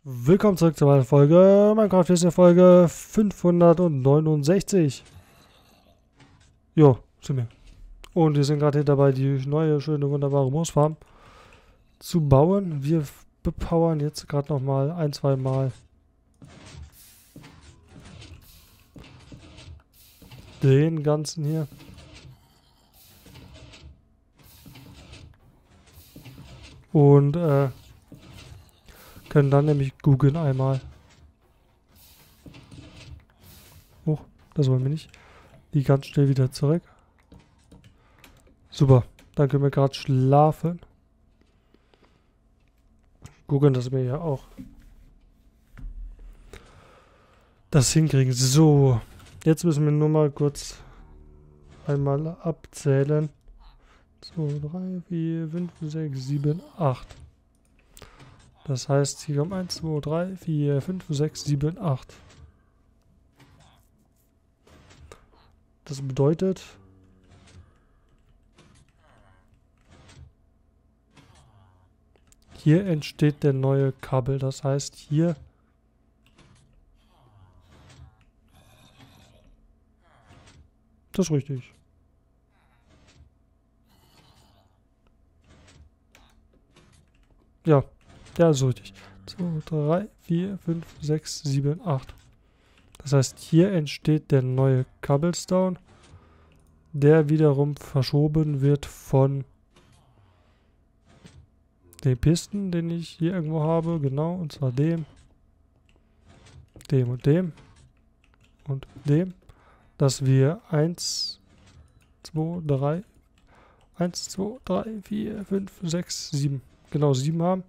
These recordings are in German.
Willkommen zurück zur weiteren Folge. Minecraft ist ja Folge 569. Jo, sind wir. Und wir sind gerade hier dabei, die neue, schöne, wunderbare Moosfarm zu bauen. Wir bepowern jetzt gerade nochmal ein, zwei Mal den ganzen hier. Und können dann nämlich googeln einmal. Oh, das wollen wir nicht. Die ganz schnell wieder zurück. Super, dann können wir gerade schlafen. Gucken, dass wir ja auch das hinkriegen. So, jetzt müssen wir nur mal kurz einmal abzählen. 2, 3, 4, 5, 6, 7, 8. Das heißt, hier kommen 1, 2, 3, 4, 5, 6, 7, 8. Das bedeutet, hier entsteht der neue Kabel. Das heißt, hier das ist richtig. Ja, der ist richtig. 2, 3, 4, 5, 6, 7, 8. Das heißt, hier entsteht der neue Cobblestone, der wiederum verschoben wird von den Pisten, den ich hier irgendwo habe. Genau, und zwar dem und dem und dem. Dass wir 1, 2, 3, 4, 5, 6, 7. Genau, 7 haben.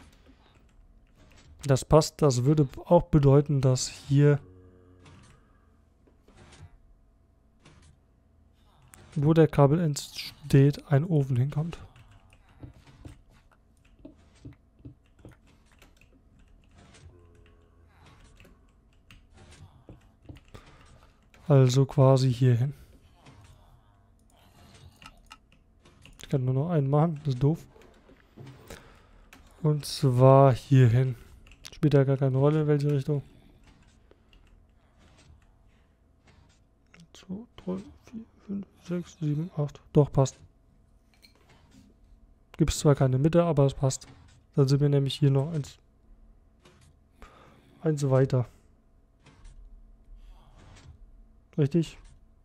Das passt. Das würde auch bedeuten, dass hier, wo der Kabel entsteht, ein Ofen hinkommt. Also quasi hierhin. Ich kann nur noch einen machen, das ist doof. Und zwar hierhin. Spielt ja gar keine Rolle, in welche Richtung. 2, 3, 4, 5, 6, 7, 8. Doch, passt. Gibt es zwar keine Mitte, aber es passt. Dann sind wir nämlich hier noch eins weiter. Richtig?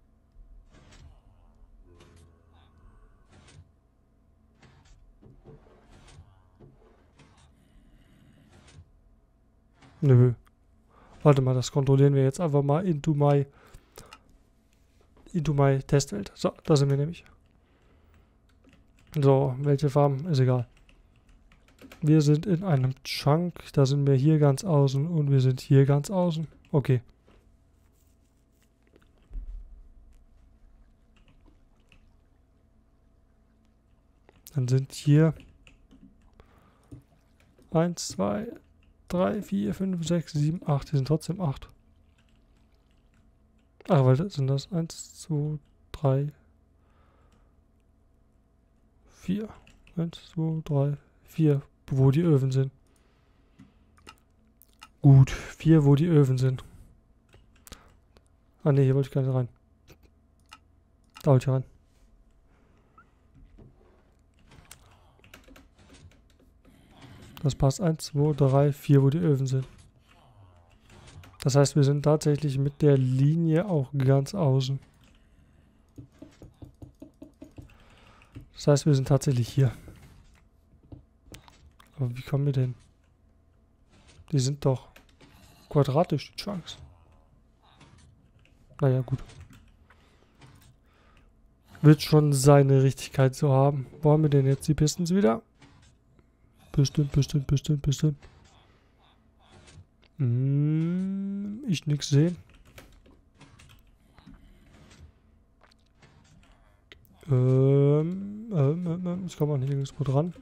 Nö. Warte mal, das kontrollieren wir jetzt einfach mal into my Testwelt. So, da sind wir nämlich. So, welche Farben? Ist egal. Wir sind in einem Chunk. Da sind wir hier ganz außen und wir sind hier ganz außen. Okay. Dann sind hier 1, 2, 3, 4, 5, 6, 7, 8. Hier sind trotzdem 8. Ach, weil das sind das 1, 2, 3, 4. 1, 2, 3, 4, wo die Öfen sind. Gut, 4, wo die Öfen sind. Ah ne, hier wollte ich gar nicht rein. Da wollte ich rein. Das passt 1, 2, 3, 4, wo die Öfen sind. Das heißt, wir sind tatsächlich mit der Linie auch ganz außen. Das heißt, wir sind tatsächlich hier. Aber wie kommen wir denn? Die sind doch quadratisch, die Chunks. Naja, gut. Wird schon seine Richtigkeit so haben. Wo haben wir denn jetzt die Pistons wieder? Piston. Ich nix sehen. Ich komme auch nicht irgendwo dran.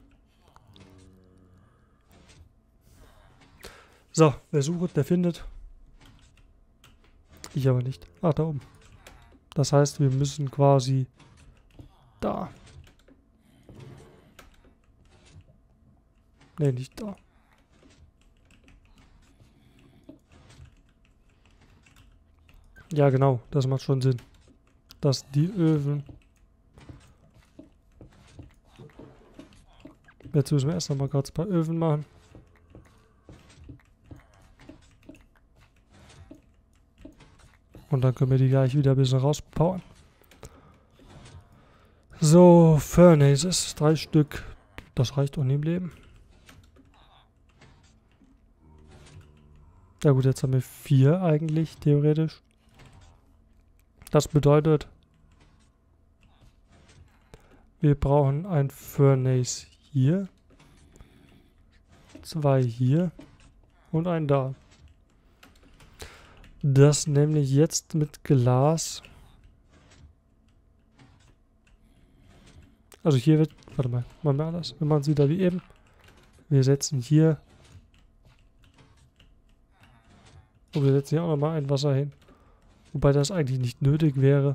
So, wer sucht, der findet. Ich aber nicht. Ach, da oben. Das heißt, wir müssen quasi da. Ne, nicht da. Ja, genau, das macht schon Sinn. Dass die Öfen... Jetzt müssen wir erst noch mal kurz ein paar Öfen machen. Und dann können wir die gleich wieder ein bisschen rauspowern. So, Furnaces, 3 Stück. Das reicht auch nie im Leben. Ja gut, jetzt haben wir 4 eigentlich, theoretisch. Das bedeutet, wir brauchen ein Furnace hier, 2 hier und einen da. Das nämlich jetzt mit Glas. Also hier wird, warte mal, machen wir alles. Wir machen es wieder wie eben. Wir setzen hier. Und wir setzen hier auch nochmal ein Wasser hin. Wobei das eigentlich nicht nötig wäre.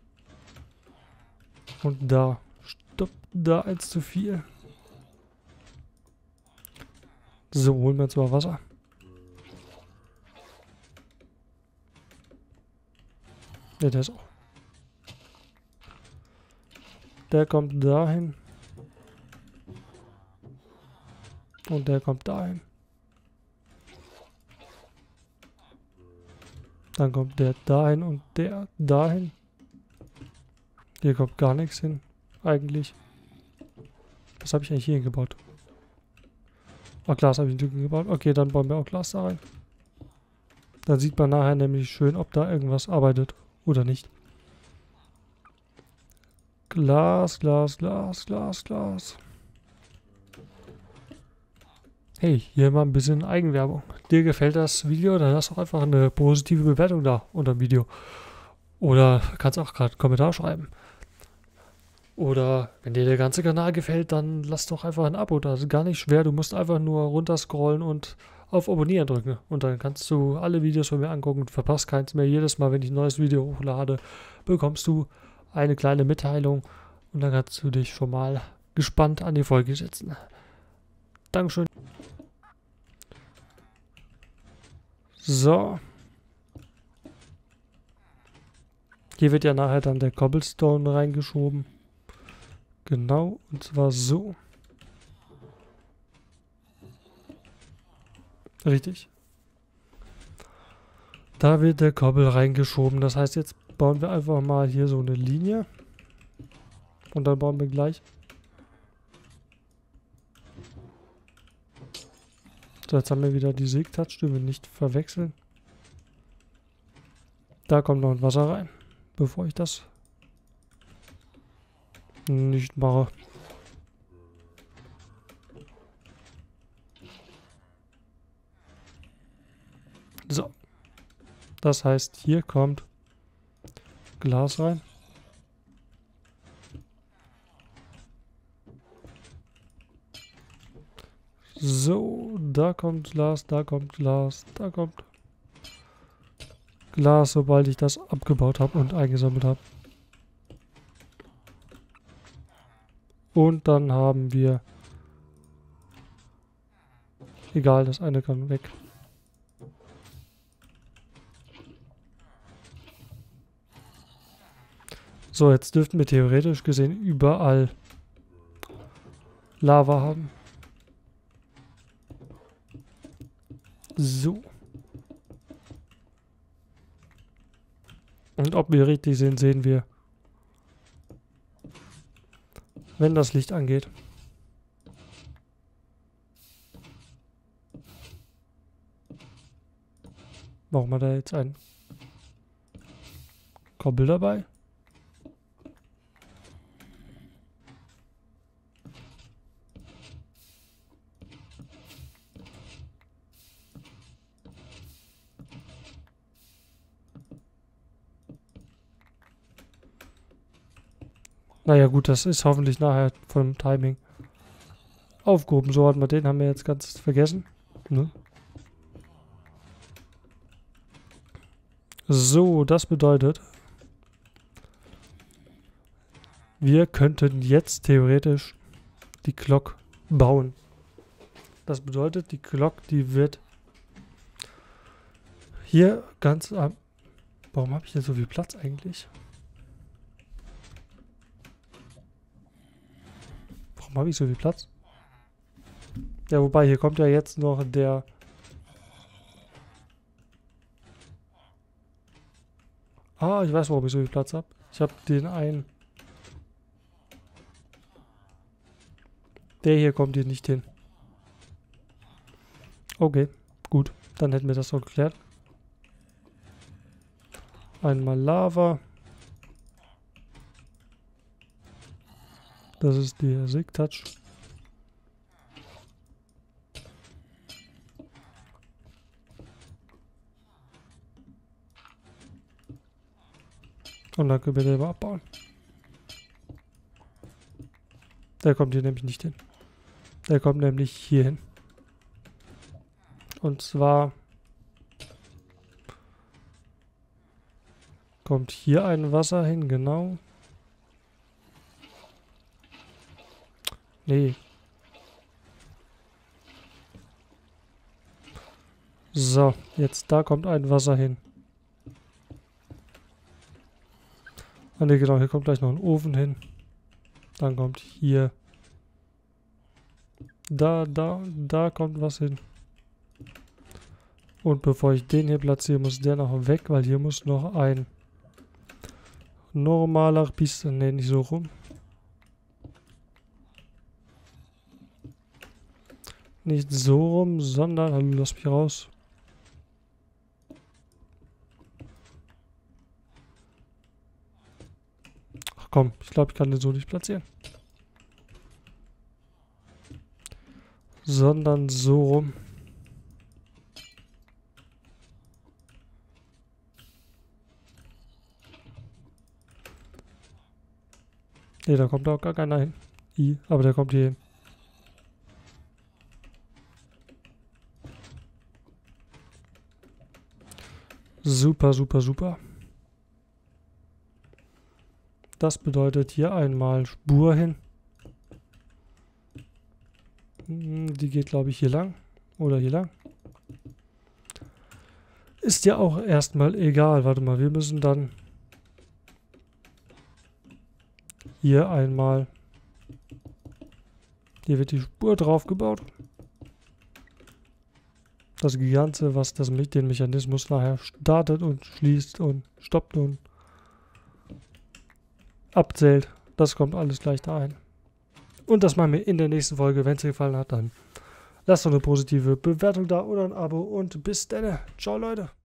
Und da. Stopp, da 1 zu viel. So, holen wir jetzt mal Wasser. Ne, der ist auch. Der kommt dahin. Und der kommt dahin. Dann kommt der dahin und der dahin. Hier kommt gar nichts hin. Eigentlich. Was habe ich eigentlich hier hingebaut? Ach, Glas habe ich in Lücken gebaut. Okay, dann bauen wir auch Glas da rein. Dann sieht man nachher nämlich schön, ob da irgendwas arbeitet oder nicht. Glas, Glas, Glas, Glas, Glas. Hey, hier mal ein bisschen Eigenwerbung. Dir gefällt das Video? Dann lass doch einfach eine positive Bewertung da unter dem Video. Oder kannst auch gerade einen Kommentar schreiben. Oder wenn dir der ganze Kanal gefällt, dann lass doch einfach ein Abo da. Das ist gar nicht schwer. Du musst einfach nur runterscrollen und auf Abonnieren drücken. Und dann kannst du alle Videos von mir angucken. Du verpasst keins mehr. Jedes Mal, wenn ich ein neues Video hochlade, bekommst du eine kleine Mitteilung. Und dann kannst du dich schon mal gespannt an die Folge setzen. Dankeschön. So. Hier wird ja nachher dann der Cobblestone reingeschoben. Genau, und zwar so. Richtig. Da wird der Kobbel reingeschoben. Das heißt, jetzt bauen wir einfach mal hier so eine Linie. Und dann bauen wir gleich. So, jetzt haben wir wieder die Sigtouch-Stimme nicht verwechseln. Da kommt noch ein Wasser rein, bevor ich das nicht mache. So. Das heißt, hier kommt Glas rein. So, da kommt Glas, da kommt Glas, da kommt Glas, sobald ich das abgebaut habe und eingesammelt habe. Und dann haben wir... Egal, das eine kann weg. So, jetzt dürften wir theoretisch gesehen überall Lava haben. So. Und ob wir richtig sind, sehen wir, wenn das Licht angeht. Brauchen wir da jetzt einen Kobbel dabei? Naja gut, das ist hoffentlich nachher vom Timing aufgehoben. So hatten wir den, haben wir jetzt ganz vergessen. Ne? So, das bedeutet, wir könnten jetzt theoretisch die Glock bauen. Das bedeutet, die Glock, die wird hier ganz am Warum habe ich denn so viel Platz eigentlich? Warum habe ich so viel Platz? Ja, wobei, hier kommt ja jetzt noch der... Ah, ich weiß, warum ich so viel Platz habe. Ich habe den einen... Der hier kommt hier nicht hin. Okay, gut. Dann hätten wir das auch geklärt. Einmal Lava. Das ist der Sig-Touch. Und dann können wir den mal abbauen. Der kommt hier nämlich nicht hin. Der kommt nämlich hier hin. Und zwar kommt hier ein Wasser hin, genau. Nee. So, jetzt da kommt ein Wasser hin. Ah ne, genau, hier kommt gleich noch ein Ofen hin. Dann kommt hier. Da kommt was hin. Und bevor ich den hier platziere, muss der noch weg, weil hier muss noch ein normaler Piste, ne, nicht so rum. Nicht so rum, sondern, hallo, lass mich raus. Ach komm, ich glaube, ich kann den so nicht platzieren. Sondern so rum. Ne, da kommt auch gar keiner hin. Aber der kommt hier hin. Super, super, super. Das bedeutet hier einmal Spur hin. Die geht, glaube ich, hier lang. Oder hier lang. Ist ja auch erstmal egal. Warte mal, wir müssen dann hier einmal... Hier wird die Spur drauf gebaut. Das Ganze, was das mit den Mechanismus nachher startet und schließt und stoppt und abzählt, das kommt alles gleich da ein. Und das machen wir in der nächsten Folge. Wenn es dir gefallen hat, dann lasst doch eine positive Bewertung da oder ein Abo und bis dann. Ciao, Leute.